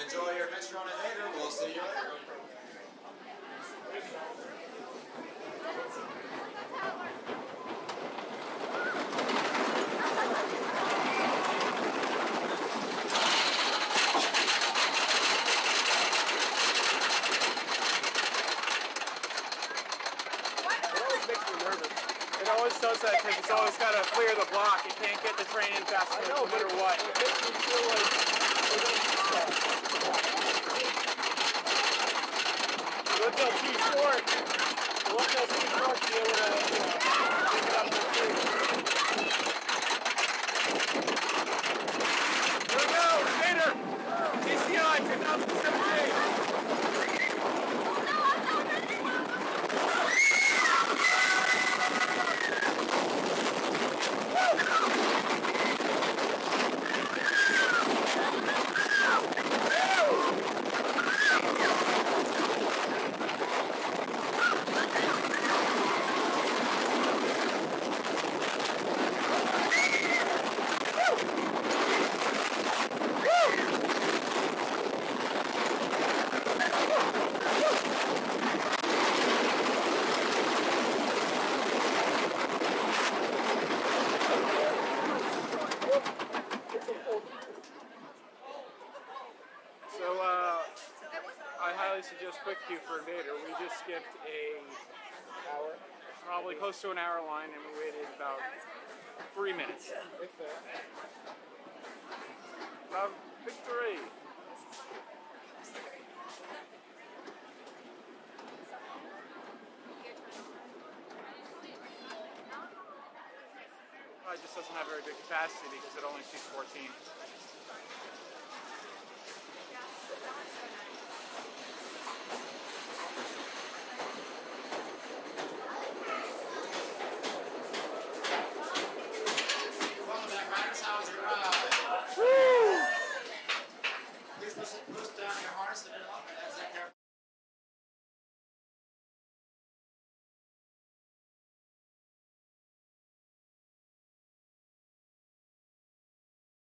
Enjoy your mixture on InvadR. We'll see you later. It always does that because it's always got to clear the block. You can't get the train in fast enough no matter what. It makes me feel like look till too short. Look till too short to be able to pick it up the street. Here we go, InvadR! TCI 2017! So, I highly suggest quick queue for InvadR. We just skipped a hour, probably close to an hour line, and we waited about 3 minutes. Victory! It just doesn't have very good capacity because it only seats 14.